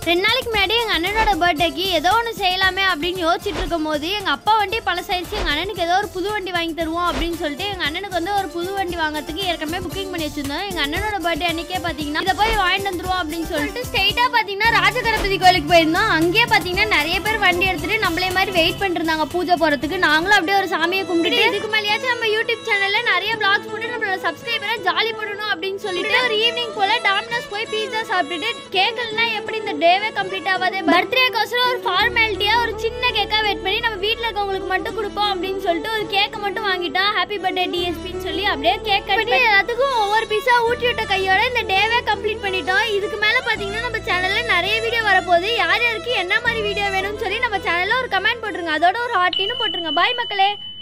2 நாளைக்கு முன்னாடி எங்கள் அண்ணனோட பர்த்டேக்கு ஏதோ ஒன்று செய்யலாமே அப்படின்னு யோசிச்சுட்டு இருக்கும் போது எங்கள் அப்பா வண்டி பழசாயிடுச்சு, எங்கள் அண்ணனுக்கு ஏதோ ஒரு புது வண்டி வாங்கி தருவோம் அப்படின்னு சொல்லிட்டு எங்கள் அண்ணனுக்கு வந்து ஒரு புது வண்டி வாங்குறதுக்கு ஏற்கனவே புக்கிங் பண்ணி வச்சிருந்தோம். எங்கள் அண்ணனோட பர்த்டே அன்னைக்கே பார்த்தீங்கன்னா இதை போய் வாங்கிட்டு வந்துருவோம் அப்படின்னு சொல்லிட்டு ஸ்ட்ரெயிட்டாக பார்த்தீங்கன்னா ராஜகணபதி கோயிலுக்கு போயிருந்தோம். அங்கேயே பார்த்தீங்கன்னா நிறைய பேர் வண்டி எடுத்துட்டு நம்மளே மாதிரி வெயிட் பண்ணிருந்தாங்க பூஜை போகிறதுக்கு. நாங்களும் அப்படியே ஒரு சாமியை கும்பிட்டு இதுக்கு மேலேயாச்சும் நம்ம யூடியூப் சேனலில் நிறைய vlogs போட்டு நம்மளோட சப்ஸ்கிரைபரை ஜாலி பண்ணணும் அப்படின்னு சொல்லிட்டு ஒரு ஈவினிங் போல டாமினோஸ் போய் பீஸா சாப்பிட்டுட்டு கேக்கல்னா எப்படி இந்த டேவே கம்ப்ளீட் ஆகாது, பர்த்டேக்கோசரம் ஒரு ஃபார்மாலிட்டியா ஒரு சின்ன கேக்கா வெயிட் பண்ணி நம்ம வீட்டில் இருக்கவங்களுக்கு மட்டும் கொடுப்போம் அப்படின்னு சொல்லிட்டு ஒரு கேக்கை மட்டும் வாங்கிட்டோம். ஹாப்பி பர்த்டே டிஎஸ்பின்னு சொல்லி அப்படியே கேக் கட் பண்ணி எல்லாத்துக்கும் ஒவ்வொரு பீஸா ஊட்டி விட்ட கையோட இந்த டேவே கம்ப்ளீட் பண்ணிட்டோம். இதுக்கு மேல பாத்தீங்கன்னா நம்ம சேனல்ல நிறைய வீடியோ வரப்போகுது. யார் யாருக்கு என்ன மாதிரி வீடியோ வேணும்னு சொல்லி நம்ம சேனல்ல ஒரு கமெண்ட் போட்டுருங்க, அதோட ஒரு ஹார்ட்டின்னு போட்டுருங்க. பாய் மக்களே.